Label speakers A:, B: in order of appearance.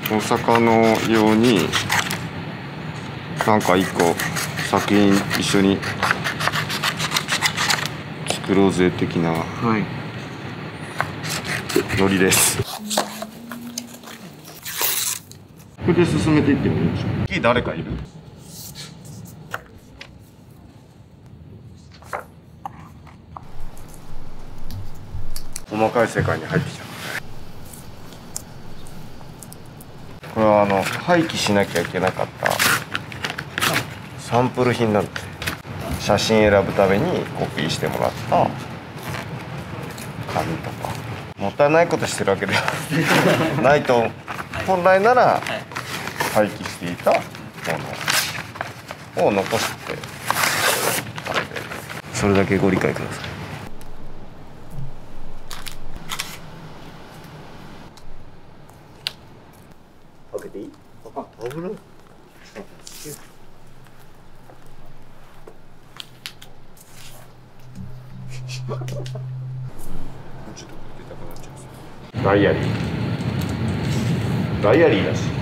A: 大阪のようになんか一個作品一緒に作ろうぜ的なノリです。これで進めていってもいいんでしょうか。次誰かいる？細かい世界に入ってきた。これは廃棄しなきゃいけなかったサンプル品なんです。写真選ぶためにコピーしてもらった紙とか、もったいないことしてるわけではないと、本来なら廃棄していたものを残してたので、それだけご理解ください。開けていい？危ない。ダイアリーだし。